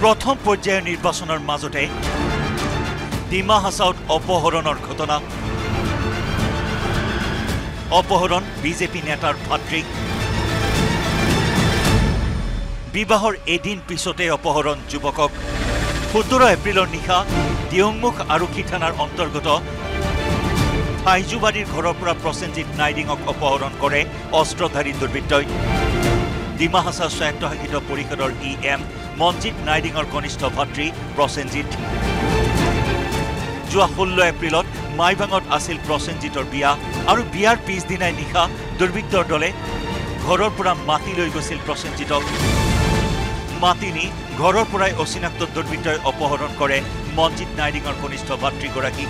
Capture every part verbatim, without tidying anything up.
প্ৰথম পৰ্যায়ৰ নিৰ্বাচনৰ মাজতে ডিমা হাছাওত অপহৰণৰ ঘটনা অপহৰণ বিজেপি নেতাৰ ভাতৃক বিবাহৰ এদিন পিছতে অপহৰণ যুৱকক সোতৰ এপ্ৰিলৰ নিশা দিয়ংমুখ আৰক্ষী থানাৰ অন্তৰ্গত ফাইজুবাৰীৰ ঘৰৰ পৰা প্ৰসেনজিৎ নাইডিঙক অপহৰণ কৰে অস্ত্ৰধাৰী দুৰ্বৃত্তই ডিমা হাছাও স্বায়ত্তশাসিত পৰিষদৰ ই এম মনজিৎ নাইডিঙৰ কনিষ্ঠ ভাতৃ প্ৰসেনজিৎ যোৱা ষোল্ল এপ্ৰিলত মাইভাঙত আছিল প্ৰসেনজিতৰ বিয়া আৰু বিয়াৰ পিছদিনাই নিশা দুৰ্বৃত্তৰ দলে ঘৰৰ পৰা মাটি লৈ গৈছিল প্ৰসেনজিতক মাটি নি ঘৰৰ পৰাই অচিনাক্ত দুৰ্বৃত্তই অপহৰণ কৰে মনজিৎ নাইডিঙৰ কনিষ্ঠ ভাতৃগৰাকীক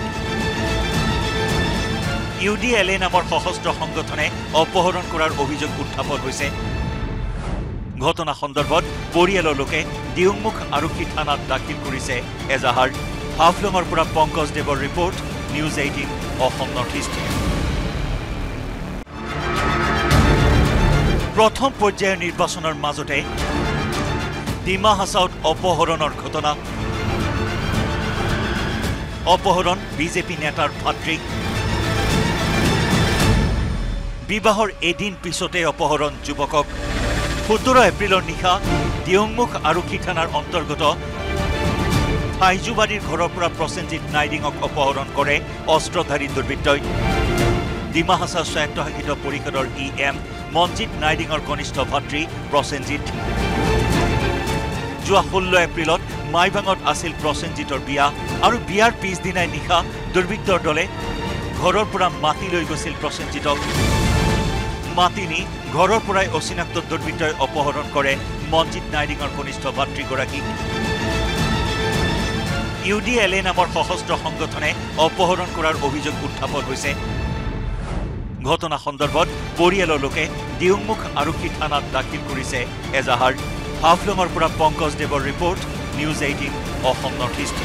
ইউ ডি এল এ নামৰ সশস্ত্ৰ সংগঠনে অপহৰণ কৰাৰ অভিযোগ উত্থাপন হৈছে ঘটনা সন্দৰ্ভত পৰিয়ালৰ লোকে দিয়ংমুখ আৰক্ষী থানাত দাখিল কৰিছে এজাহাৰ হাফলঙৰ পৰা পংকজ দেৱৰ report news eighteen Assam north east প্ৰথম পৰ্যায়ৰ নিৰ্বাচনৰ মাজতে ডিমা হাছাওত অপহৰণৰ ঘটনা অপহৰণ বিজেপি নেতাৰ ভাতৃক বিবাহৰ এদিন পিছতে অপহৰণ যুৱকক সোতৰ এপ্ৰিলৰ নিশা দিয়ংমুখ আৰক্ষী থানাৰ অন্তৰ্গত ফাইজুবাৰীৰ ঘৰৰ পৰা প্ৰসেনজিৎ নাইডিঙক অপহৰণ কৰে অস্ত্ৰধাৰী দুৰ্বৃত্তই ডিমা হাছাও স্বায়ত্তশাসিত পৰিষদৰ ই এম মনজিৎ নাইডিঙৰ কনিষ্ঠ ভাতৃ প্ৰসেনজিৎ যোৱা ষোল্ল এপ্ৰিলত মাইভাঙত আছিল প্ৰসেনজিতৰ বিয়া আৰু বিয়াৰ পিছদিনাই নিশা দুৰ্বৃত্তৰ দলে ঘৰৰ পৰা মাটি লৈ গৈছিল প্ৰসেনজিতক মাটি নি ঘৰৰ পৰাই অচিনাক্ত দুৰ্বৃত্তই অপহৰণ কৰে মনজিৎ নাইডিঙৰ কনিষ্ঠ ভাতৃগৰাকীক ইউ ডি এল এ নামৰ সশস্ত্ৰ সংগঠনে অপহৰণ কৰাৰ অভিযোগ উত্থাপন হৈছে ঘটনা সন্দৰ্ভত পৰিয়ালৰ লোকে দিয়ংমুখ আৰক্ষী থানাত দাখিল কৰিছে এজাহাৰ হাফলঙৰ পৰা পংকজ দেৱৰ report news eighteen Assam north east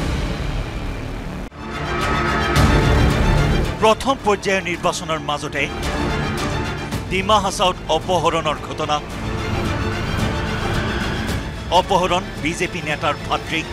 প্ৰথম পৰ্যায়ৰ নিৰ্বাচনৰ মাজতে ডিমা হাছাওত অপহৰণৰ ঘটনা অপহৰণ বিজেপি নেতাৰ ভাতৃক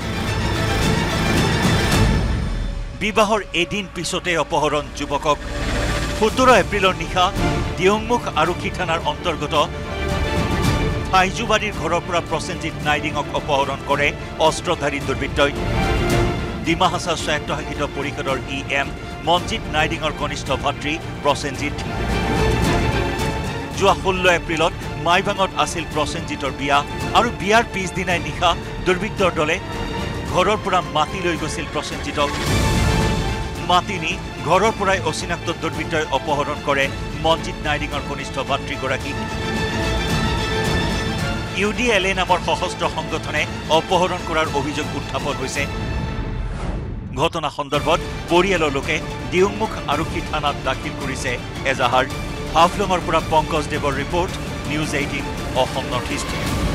বিবাহৰ এদিন পিছতে অপহৰণ যুৱকক সোতৰ এপ্ৰিলৰ নিশা দিয়ংমুখ আৰক্ষী থানাৰ অন্তৰ্গত ফাইজুবাৰীৰ ঘৰৰ পৰা প্ৰসেনজিৎ নাইডিঙক অপহৰণ কৰে অস্ত্ৰধাৰী দুৰ্বৃত্তই ডিমা হাছাও স্বায়ত্তশাসিত পৰিষদৰ ই এম মনজিৎ নাইডিঙৰ কনিষ্ঠ ভাতৃ প্ৰসেনজিৎ যোৱা ষোল্ল এপ্ৰিলত মাইভাঙত আছিল প্ৰসেনজিতৰ বিয়া আৰু বিয়াৰ পিছদিনাই নিশা দুৰ্বৃত্তৰ দলে ঘৰৰ পৰা মাটি লৈ গৈছিল প্ৰসেনজিতক মাটি নি ঘৰৰ পৰাই অচিনাক্ত দুৰ্বৃত্তই অপহৰণ কৰে মনজিৎ নাইডিঙৰ কনিষ্ঠ ভাতৃগৰাকীক ইউ ডি এল এ নামৰ সশস্ত্ৰ সংগঠনে অপহৰণ কৰাৰ অভিযোগ উত্থাপন হৈছে ঘটনা সন্দৰ্ভত পৰিয়ালৰ লোকে দিয়ংমুখ আৰক্ষী থানাত দাখিল কৰিছে এজাহাৰ হাফলঙৰ পৰা পংকজ দেৱৰ report news eighteen Assam north east